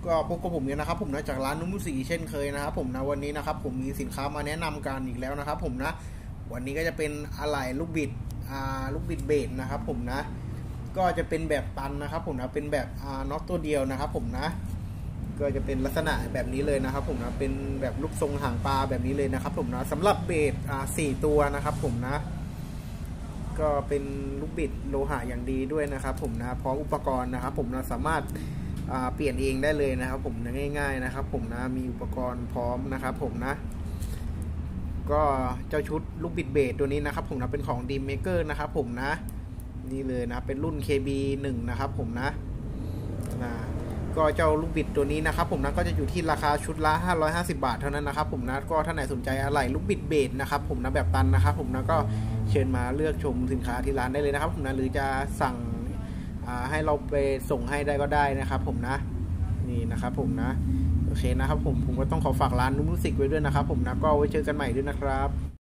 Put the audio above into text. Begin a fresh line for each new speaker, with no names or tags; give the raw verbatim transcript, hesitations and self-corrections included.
ก็พบกับผมเนี่ยนะครับผมนะจากร้านนุ่มสีเช่นเคยนะครับผมนะวันนี้นะครับผมมีสินค้ามาแนะนำกันอีกแล้วนะครับผมนะวันนี้ก็จะเป็นอะไหล่ลูกบิดอ่าลูกบิดเบสนะครับผมนะก็จะเป็นแบบตันนะครับผมนะเป็นแบบอ่าน็อตตัวเดียวนะครับผมนะก็จะเป็นลักษณะแบบนี้เลยนะครับผมนะเป็นแบบลูกทรงหางปลาแบบนี้เลยนะครับผมนะสำหรับเบสอ่าสี่ตัวนะครับผมนะก็เป็นลูกบิดโลหะอย่างดีด้วยนะครับผมนะพร้อมอุปกรณ์นะครับผมนะสามารถเปลี่ยนเองได้เลยนะครับผมนะง่ายๆนะครับผมนะมีอุปกรณ์พร้อมนะครับผมนะก็เจ้าชุดลูกบิดเบสตัวนี้นะครับผมนะเป็นของ Dream Maker นะครับผมนะนี่เลยนะเป็นรุ่น เค บี หนึ่ง นะครับผมนะนะก็เจ้าลูกบิดตัวนี้นะครับผมนะก็จะอยู่ที่ราคาชุดละห้าร้อยห้าสิบบาทเท่านั้นนะครับผมนะก็ถ้าไหนสนใจอะไหล่ลูกบิดเบสนะครับผมนะแบบตันนะครับผมนะก็เชิญมาเลือกชมสินค้าที่ร้านได้เลยนะครับผมนะหรือจะสั่งให้เราไปส่งให้ได้ก็ได้นะครับผมนะนี่นะครับผมนะโอเคนะครับผมผมก็ต้องขอฝากร้านนุ่มมิวสิกไว้ด้วยนะครับผมนะก็ไว้เจอกันใหม่ด้วยนะครับ